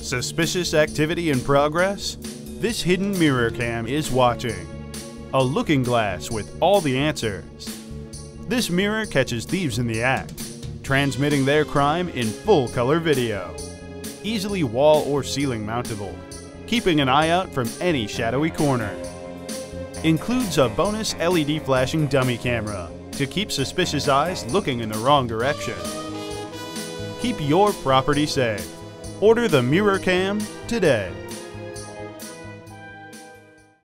Suspicious activity in progress? This hidden mirror cam is watching. A looking glass with all the answers. This mirror catches thieves in the act, transmitting their crime in full color video. Easily wall or ceiling mountable, keeping an eye out from any shadowy corner. Includes a bonus LED flashing dummy camera to keep suspicious eyes looking in the wrong direction. Keep your property safe. Order the mirror cam today.